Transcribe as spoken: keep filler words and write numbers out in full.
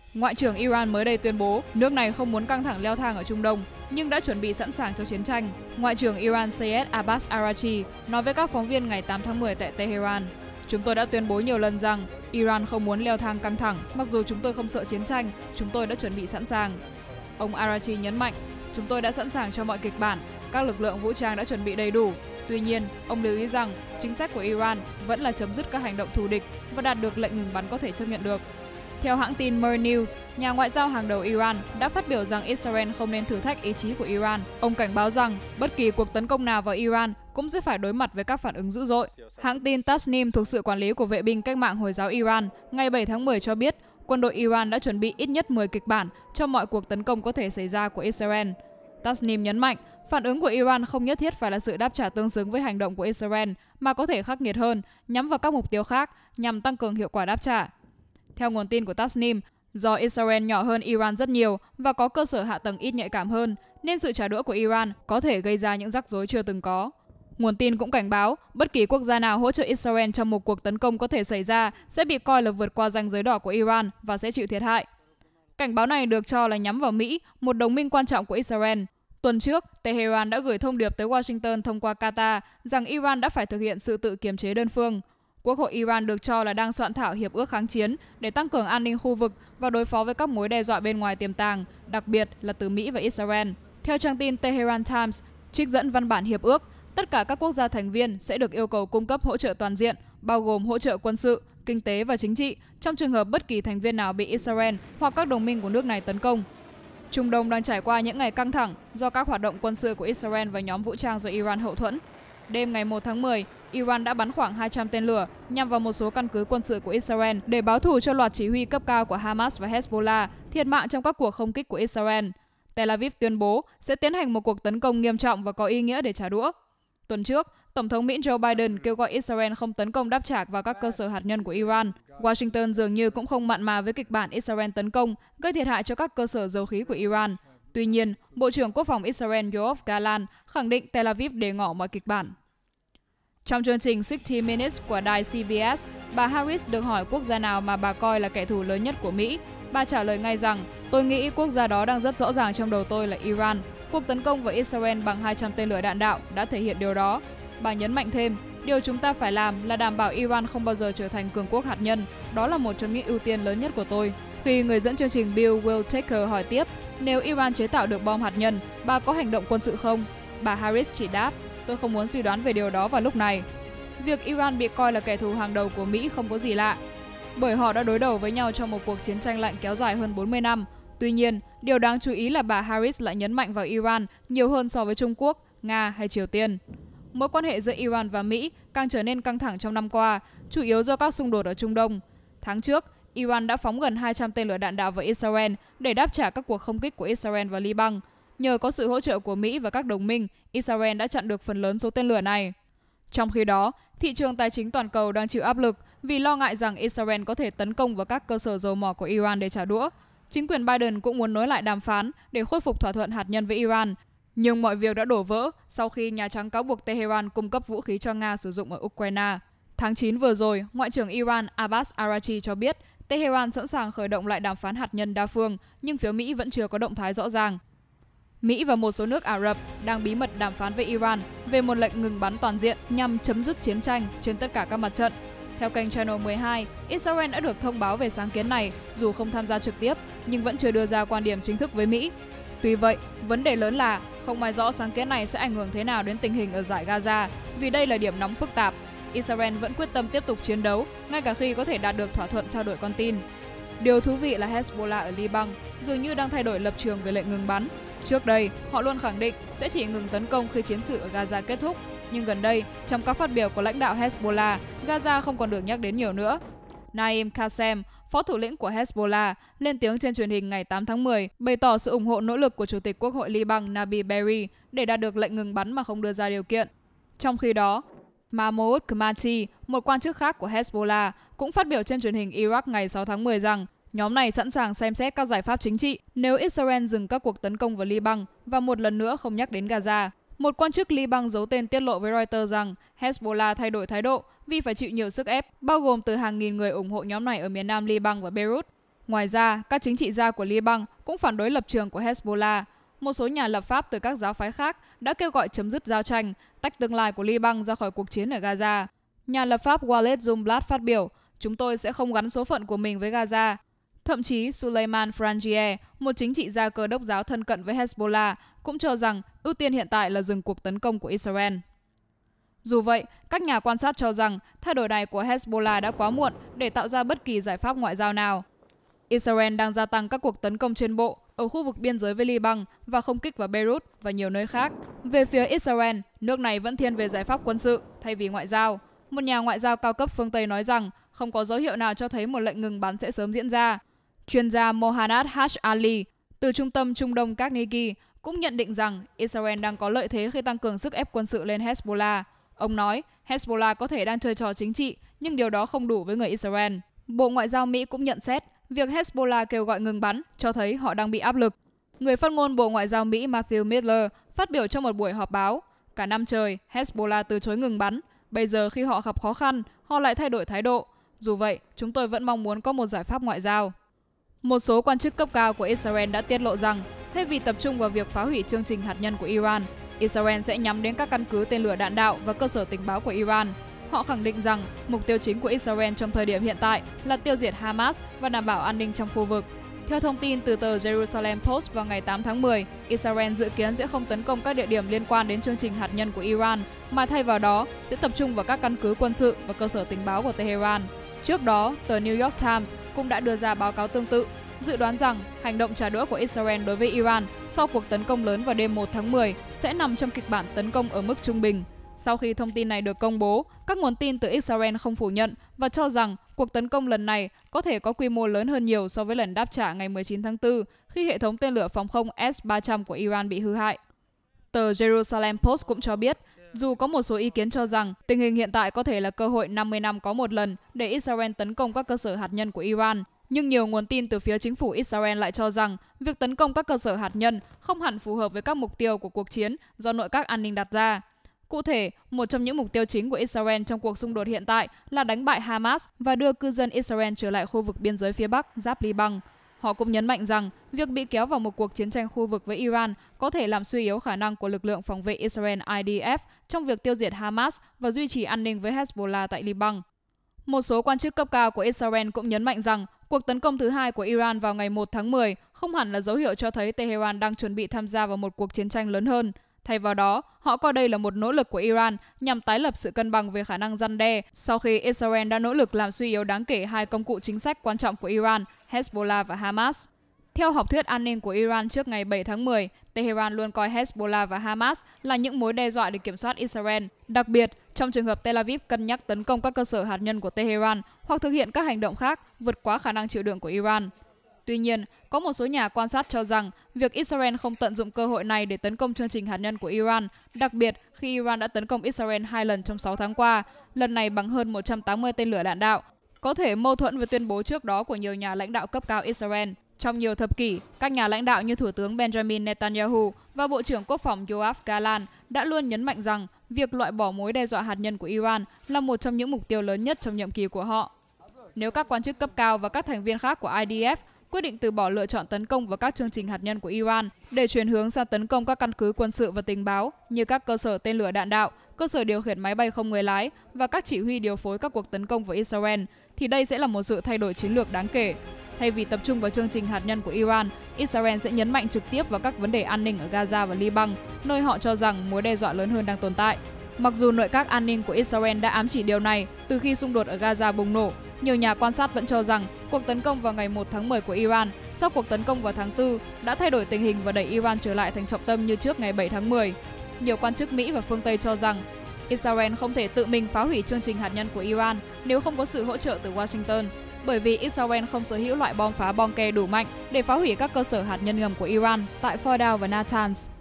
Ngoại trưởng Iran mới đây tuyên bố nước này không muốn căng thẳng leo thang ở Trung Đông, nhưng đã chuẩn bị sẵn sàng cho chiến tranh. Ngoại trưởng Iran Sayed Abbas Araghchi nói với các phóng viên ngày tám tháng mười tại Tehran, chúng tôi đã tuyên bố nhiều lần rằng Iran không muốn leo thang căng thẳng, mặc dù chúng tôi không sợ chiến tranh, chúng tôi đã chuẩn bị sẵn sàng. Ông Araghchi nhấn mạnh, chúng tôi đã sẵn sàng cho mọi kịch bản, các lực lượng vũ trang đã chuẩn bị đầy đủ. Tuy nhiên, ông lưu ý rằng chính sách của Iran vẫn là chấm dứt các hành động thù địch và đạt được lệnh ngừng bắn có thể chấp nhận được. Theo hãng tin Mer News, nhà ngoại giao hàng đầu Iran đã phát biểu rằng Israel không nên thử thách ý chí của Iran. Ông cảnh báo rằng bất kỳ cuộc tấn công nào vào Iran cũng sẽ phải đối mặt với các phản ứng dữ dội. Hãng tin Tasnim thuộc sự quản lý của vệ binh cách mạng Hồi giáo Iran ngày bảy tháng mười cho biết quân đội Iran đã chuẩn bị ít nhất mười kịch bản cho mọi cuộc tấn công có thể xảy ra của Israel. Tasnim nhấn mạnh, phản ứng của Iran không nhất thiết phải là sự đáp trả tương xứng với hành động của Israel, mà có thể khắc nghiệt hơn, nhắm vào các mục tiêu khác nhằm tăng cường hiệu quả đáp trả. Theo nguồn tin của Tasnim, do Israel nhỏ hơn Iran rất nhiều và có cơ sở hạ tầng ít nhạy cảm hơn, nên sự trả đũa của Iran có thể gây ra những rắc rối chưa từng có. Nguồn tin cũng cảnh báo, bất kỳ quốc gia nào hỗ trợ Israel trong một cuộc tấn công có thể xảy ra sẽ bị coi là vượt qua ranh giới đỏ của Iran và sẽ chịu thiệt hại. Cảnh báo này được cho là nhắm vào Mỹ, một đồng minh quan trọng của Israel. Tuần trước, Tehran đã gửi thông điệp tới Washington thông qua Qatar rằng Iran đã phải thực hiện sự tự kiềm chế đơn phương. Quốc hội Iran được cho là đang soạn thảo hiệp ước kháng chiến để tăng cường an ninh khu vực và đối phó với các mối đe dọa bên ngoài tiềm tàng, đặc biệt là từ Mỹ và Israel. Theo trang tin Tehran Times, trích dẫn văn bản hiệp ước, tất cả các quốc gia thành viên sẽ được yêu cầu cung cấp hỗ trợ toàn diện, bao gồm hỗ trợ quân sự, kinh tế và chính trị, trong trường hợp bất kỳ thành viên nào bị Israel hoặc các đồng minh của nước này tấn công. Trung Đông đang trải qua những ngày căng thẳng do các hoạt động quân sự của Israel và nhóm vũ trang do Iran hậu thuẫn. Đêm ngày một tháng mười, Iran đã bắn khoảng hai trăm tên lửa nhằm vào một số căn cứ quân sự của Israel để báo thù cho loạt chỉ huy cấp cao của Hamas và Hezbollah thiệt mạng trong các cuộc không kích của Israel. Tel Aviv tuyên bố sẽ tiến hành một cuộc tấn công nghiêm trọng và có ý nghĩa để trả đũa. Tuần trước, Tổng thống Mỹ Joe Biden kêu gọi Israel không tấn công đáp trả vào các cơ sở hạt nhân của Iran. Washington dường như cũng không mặn mà với kịch bản Israel tấn công, gây thiệt hại cho các cơ sở dầu khí của Iran. Tuy nhiên, Bộ trưởng Quốc phòng Israel Yoav Gallant khẳng định Tel Aviv để ngỏ mọi kịch bản. Trong chương trình sáu mươi Minutes của đài xê bê ét, bà Harris được hỏi quốc gia nào mà bà coi là kẻ thù lớn nhất của Mỹ. Bà trả lời ngay rằng, tôi nghĩ quốc gia đó đang rất rõ ràng trong đầu tôi là Iran. Cuộc tấn công vào Israel bằng hai trăm tên lửa đạn đạo đã thể hiện điều đó. Bà nhấn mạnh thêm, điều chúng ta phải làm là đảm bảo Iran không bao giờ trở thành cường quốc hạt nhân. Đó là một trong những ưu tiên lớn nhất của tôi. Khi người dẫn chương trình Bill Wiltaker hỏi tiếp, nếu Iran chế tạo được bom hạt nhân, bà có hành động quân sự không? Bà Harris chỉ đáp, tôi không muốn suy đoán về điều đó vào lúc này. Việc Iran bị coi là kẻ thù hàng đầu của Mỹ không có gì lạ, bởi họ đã đối đầu với nhau trong một cuộc chiến tranh lạnh kéo dài hơn bốn mươi năm. Tuy nhiên, điều đáng chú ý là bà Harris lại nhấn mạnh vào Iran nhiều hơn so với Trung Quốc, Nga hay Triều Tiên. Mối quan hệ giữa Iran và Mỹ càng trở nên căng thẳng trong năm qua, chủ yếu do các xung đột ở Trung Đông. Tháng trước, Iran đã phóng gần hai trăm tên lửa đạn đạo vào Israel để đáp trả các cuộc không kích của Israel và Liban. Nhờ có sự hỗ trợ của Mỹ và các đồng minh, Israel đã chặn được phần lớn số tên lửa này. Trong khi đó, thị trường tài chính toàn cầu đang chịu áp lực vì lo ngại rằng Israel có thể tấn công vào các cơ sở dầu mỏ của Iran để trả đũa. Chính quyền Biden cũng muốn nối lại đàm phán để khôi phục thỏa thuận hạt nhân với Iran. Nhưng mọi việc đã đổ vỡ sau khi Nhà Trắng cáo buộc Tehran cung cấp vũ khí cho Nga sử dụng ở Ukraine. Tháng chín vừa rồi, Ngoại trưởng Iran Abbas Araghchi cho biết Tehran sẵn sàng khởi động lại đàm phán hạt nhân đa phương, nhưng phía Mỹ vẫn chưa có động thái rõ ràng. Mỹ và một số nước Ả Rập đang bí mật đàm phán với Iran về một lệnh ngừng bắn toàn diện nhằm chấm dứt chiến tranh trên tất cả các mặt trận. Theo kênh Channel mười hai, Israel đã được thông báo về sáng kiến này dù không tham gia trực tiếp, nhưng vẫn chưa đưa ra quan điểm chính thức với Mỹ. Tuy vậy, vấn đề lớn là không ai rõ sáng kiến này sẽ ảnh hưởng thế nào đến tình hình ở dải Gaza, vì đây là điểm nóng phức tạp. Israel vẫn quyết tâm tiếp tục chiến đấu, ngay cả khi có thể đạt được thỏa thuận trao đổi con tin. Điều thú vị là Hezbollah ở Liban dường như đang thay đổi lập trường về lệnh ngừng bắn. Trước đây, họ luôn khẳng định sẽ chỉ ngừng tấn công khi chiến sự ở Gaza kết thúc. Nhưng gần đây, trong các phát biểu của lãnh đạo Hezbollah, Gaza không còn được nhắc đến nhiều nữa. Naim Qassem, phó thủ lĩnh của Hezbollah, lên tiếng trên truyền hình ngày tám tháng mười, bày tỏ sự ủng hộ nỗ lực của Chủ tịch Quốc hội Liban Nabi Berri để đạt được lệnh ngừng bắn mà không đưa ra điều kiện. Trong khi đó, Mahmoud Khmati, một quan chức khác của Hezbollah, cũng phát biểu trên truyền hình Iraq ngày sáu tháng mười rằng nhóm này sẵn sàng xem xét các giải pháp chính trị nếu Israel dừng các cuộc tấn công vào Liban và một lần nữa không nhắc đến Gaza. Một quan chức Liban giấu tên tiết lộ với Reuters rằng Hezbollah thay đổi thái độ vì phải chịu nhiều sức ép, bao gồm từ hàng nghìn người ủng hộ nhóm này ở miền nam Liban và Beirut. Ngoài ra, các chính trị gia của Liban cũng phản đối lập trường của Hezbollah. Một số nhà lập pháp từ các giáo phái khác đã kêu gọi chấm dứt giao tranh, tách tương lai của Liban ra khỏi cuộc chiến ở Gaza. Nhà lập pháp Walid Jumblat phát biểu, chúng tôi sẽ không gắn số phận của mình với Gaza. Thậm chí, Suleiman Frangieh, một chính trị gia cơ đốc giáo thân cận với Hezbollah, cũng cho rằng ưu tiên hiện tại là dừng cuộc tấn công của Israel. Dù vậy, các nhà quan sát cho rằng thay đổi này của Hezbollah đã quá muộn để tạo ra bất kỳ giải pháp ngoại giao nào. Israel đang gia tăng các cuộc tấn công trên bộ ở khu vực biên giới với Liban và không kích vào Beirut và nhiều nơi khác. Về phía Israel, nước này vẫn thiên về giải pháp quân sự thay vì ngoại giao. Một nhà ngoại giao cao cấp phương Tây nói rằng không có dấu hiệu nào cho thấy một lệnh ngừng bắn sẽ sớm diễn ra. Chuyên gia Mohanad Haj Ali từ Trung tâm Trung Đông Carnegie cũng nhận định rằng Israel đang có lợi thế khi tăng cường sức ép quân sự lên Hezbollah. Ông nói, Hezbollah có thể đang chơi trò chính trị, nhưng điều đó không đủ với người Israel. Bộ Ngoại giao Mỹ cũng nhận xét, việc Hezbollah kêu gọi ngừng bắn cho thấy họ đang bị áp lực. Người phát ngôn Bộ Ngoại giao Mỹ Matthew Miller phát biểu trong một buổi họp báo, cả năm trời, Hezbollah từ chối ngừng bắn. Bây giờ khi họ gặp khó khăn, họ lại thay đổi thái độ. Dù vậy, chúng tôi vẫn mong muốn có một giải pháp ngoại giao. Một số quan chức cấp cao của Israel đã tiết lộ rằng, thay vì tập trung vào việc phá hủy chương trình hạt nhân của Iran, Israel sẽ nhắm đến các căn cứ tên lửa đạn đạo và cơ sở tình báo của Iran. Họ khẳng định rằng mục tiêu chính của Israel trong thời điểm hiện tại là tiêu diệt Hamas và đảm bảo an ninh trong khu vực. Theo thông tin từ tờ Jerusalem Post vào ngày tám tháng mười, Israel dự kiến sẽ không tấn công các địa điểm liên quan đến chương trình hạt nhân của Iran, mà thay vào đó sẽ tập trung vào các căn cứ quân sự và cơ sở tình báo của Tehran. Trước đó, tờ New York Times cũng đã đưa ra báo cáo tương tự, dự đoán rằng hành động trả đũa của Israel đối với Iran sau cuộc tấn công lớn vào đêm một tháng mười sẽ nằm trong kịch bản tấn công ở mức trung bình. Sau khi thông tin này được công bố, các nguồn tin từ Israel không phủ nhận và cho rằng cuộc tấn công lần này có thể có quy mô lớn hơn nhiều so với lần đáp trả ngày mười chín tháng tư khi hệ thống tên lửa phòng không S ba trăm của Iran bị hư hại. Tờ Jerusalem Post cũng cho biết, dù có một số ý kiến cho rằng tình hình hiện tại có thể là cơ hội năm mươi năm có một lần để Israel tấn công các cơ sở hạt nhân của Iran, nhưng nhiều nguồn tin từ phía chính phủ Israel lại cho rằng việc tấn công các cơ sở hạt nhân không hẳn phù hợp với các mục tiêu của cuộc chiến do nội các an ninh đặt ra. Cụ thể, một trong những mục tiêu chính của Israel trong cuộc xung đột hiện tại là đánh bại Hamas và đưa cư dân Israel trở lại khu vực biên giới phía Bắc, giáp Liban. Họ cũng nhấn mạnh rằng việc bị kéo vào một cuộc chiến tranh khu vực với Iran có thể làm suy yếu khả năng của lực lượng phòng vệ Israel I D F trong việc tiêu diệt Hamas và duy trì an ninh với Hezbollah tại Liban. Một số quan chức cấp cao của Israel cũng nhấn mạnh rằng cuộc tấn công thứ hai của Iran vào ngày một tháng mười không hẳn là dấu hiệu cho thấy Tehran đang chuẩn bị tham gia vào một cuộc chiến tranh lớn hơn. Thay vào đó, họ coi đây là một nỗ lực của Iran nhằm tái lập sự cân bằng về khả năng răn đe sau khi Israel đã nỗ lực làm suy yếu đáng kể hai công cụ chính sách quan trọng của Iran, Hezbollah và Hamas. Theo học thuyết an ninh của Iran trước ngày bảy tháng mười, Tehran luôn coi Hezbollah và Hamas là những mối đe dọa để kiểm soát Israel. Đặc biệt, trong trường hợp Tel Aviv cân nhắc tấn công các cơ sở hạt nhân của Tehran hoặc thực hiện các hành động khác vượt quá khả năng chịu đựng của Iran. Tuy nhiên, có một số nhà quan sát cho rằng việc Israel không tận dụng cơ hội này để tấn công chương trình hạt nhân của Iran, đặc biệt khi Iran đã tấn công Israel hai lần trong sáu tháng qua, lần này bằng hơn một trăm tám mươi tên lửa đạn đạo, có thể mâu thuẫn với tuyên bố trước đó của nhiều nhà lãnh đạo cấp cao Israel. Trong nhiều thập kỷ, các nhà lãnh đạo như Thủ tướng Benjamin Netanyahu và Bộ trưởng Quốc phòng Yoav Gallant đã luôn nhấn mạnh rằng việc loại bỏ mối đe dọa hạt nhân của Iran là một trong những mục tiêu lớn nhất trong nhiệm kỳ của họ. Nếu các quan chức cấp cao và các thành viên khác của I D F quyết định từ bỏ lựa chọn tấn công vào các chương trình hạt nhân của Iran để chuyển hướng sang tấn công các căn cứ quân sự và tình báo như các cơ sở tên lửa đạn đạo, cơ sở điều khiển máy bay không người lái và các chỉ huy điều phối các cuộc tấn công vào Israel, thì đây sẽ là một sự thay đổi chiến lược đáng kể. Thay vì tập trung vào chương trình hạt nhân của Iran, Israel sẽ nhấn mạnh trực tiếp vào các vấn đề an ninh ở Gaza và Liban, nơi họ cho rằng mối đe dọa lớn hơn đang tồn tại. Mặc dù nội các an ninh của Israel đã ám chỉ điều này từ khi xung đột ở Gaza bùng nổ, nhiều nhà quan sát vẫn cho rằng cuộc tấn công vào ngày một tháng mười của Iran sau cuộc tấn công vào tháng tư đã thay đổi tình hình và đẩy Iran trở lại thành trọng tâm như trước ngày bảy tháng mười. Nhiều quan chức Mỹ và phương Tây cho rằng Israel không thể tự mình phá hủy chương trình hạt nhân của Iran nếu không có sự hỗ trợ từ Washington, bởi vì Israel không sở hữu loại bom phá bom ke đủ mạnh để phá hủy các cơ sở hạt nhân ngầm của Iran tại Fordow và Natanz.